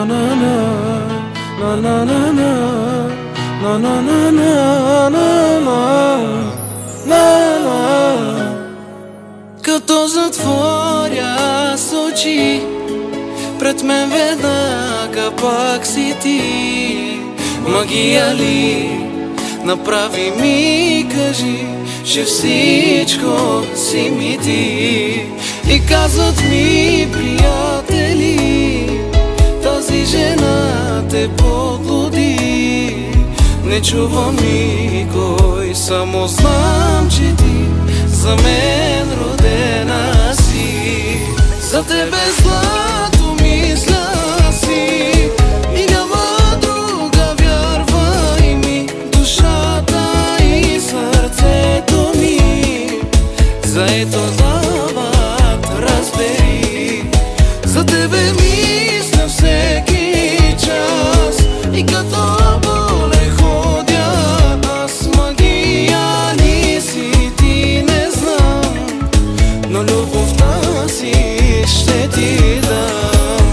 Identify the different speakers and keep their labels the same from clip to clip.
Speaker 1: Като затворя с очи, пред мен веднага пак си ти. Магия ли направи ми, кажи, че всичко си ми ти. И казват ми приятели, тази жена те подлуди. Не чувам никой, само знам, че ти за мен родена си. За тебе злато мисля си и няма друга, вярвай ми. Душата и сърцето ми заето дават, разбери. За тебе мисля всеки час и като боле ходя аз. Магия ли си ти, не знам, но любовта си ще ти дам.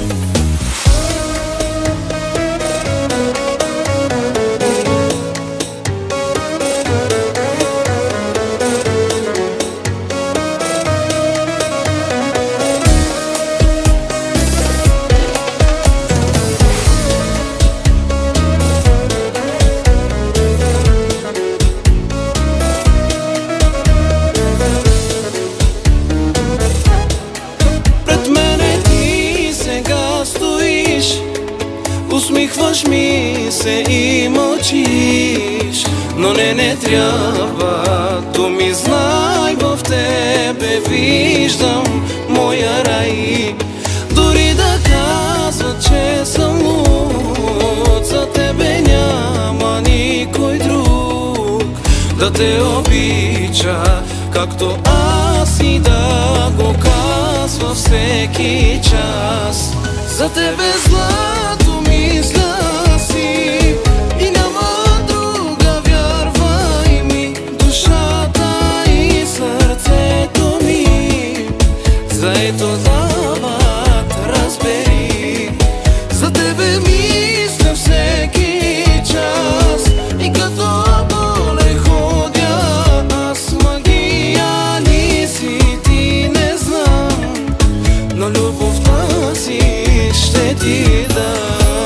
Speaker 1: Усмихваш ми се и мълчиш, но не трябва думи, знай, в тебе виждам моя рай. Дори да казват, че съм луд, за тебе няма никой друг да те обича, както аз, и да го казва всеки час. За тебе злато мисля си и няма друга, вярвай ми. Душата и сърцето ми заето дават, разбери. За тебе мисля всеки час и като боле ходя аз. Магия ли си ти, не знам, но любовта си ще ти дам.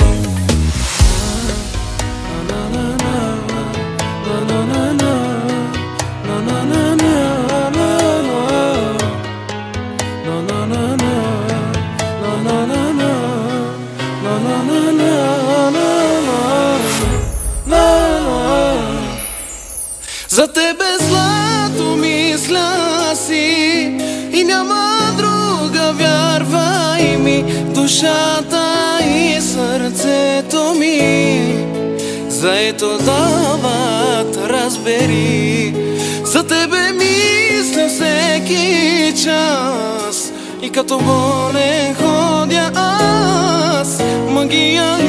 Speaker 1: За тебе злато мисля си и няма друга, вярвай ми. Душата и сърцето ми заето дават, разбери. За тебе мисля всеки час и като болен ходя аз. Магия